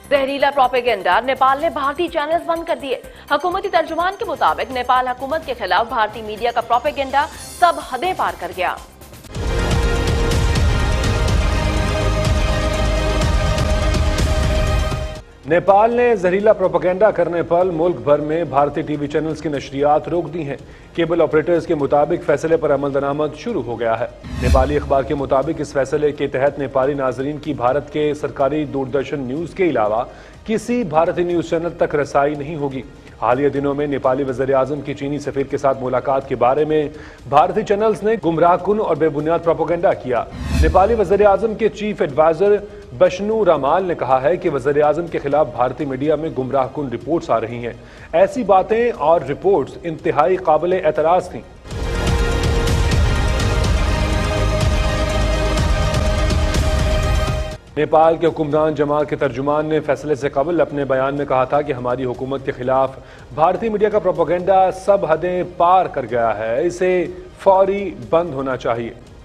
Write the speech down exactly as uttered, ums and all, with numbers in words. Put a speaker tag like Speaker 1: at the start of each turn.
Speaker 1: जहरीला प्रोपेगेंडा, नेपाल ने भारतीय चैनल्स बंद कर दिए। हुकूमती तर्जुमान के मुताबिक नेपाल हुकूमत के खिलाफ भारतीय मीडिया का प्रोपेगेंडा सब हदें पार कर गया।
Speaker 2: नेपाल ने जहरीला प्रोपेगेंडा करने पर मुल्क भर में भारतीय टीवी चैनल्स की नशरियात रोक दी हैं। केबल ऑपरेटर्स के मुताबिक फैसले पर अमल दरामद शुरू हो गया है। नेपाली अखबार के मुताबिक इस फैसले के तहत नेपाली नाजरीन की भारत के सरकारी दूरदर्शन न्यूज के अलावा किसी भारतीय न्यूज चैनल तक रसाई नहीं होगी। हालिया दिनों में नेपाली वज़ीर आज़म की चीनी सफीर के साथ मुलाकात के बारे में भारतीय चैनल्स ने गुमराहकुन और बेबुनियाद प्रोपेगेंडा किया। नेपाली वज़ीर आज़म के चीफ एडवाइजर बशनू रामाल ने कहा है कि वज़ीर आज़म के खिलाफ भारतीय मीडिया में गुमराहकुन रिपोर्ट्स आ रही हैं। ऐसी बातें और रिपोर्ट्स इंतहाई काबिल एतराज़ थीं। नेपाल के हुक्मरान जमात के तर्जुमान ने फैसले से कबल अपने बयान में कहा था कि हमारी हुकूमत के खिलाफ भारतीय मीडिया का प्रोपेगेंडा सब हदें पार कर गया है, इसे फौरी बंद होना चाहिए।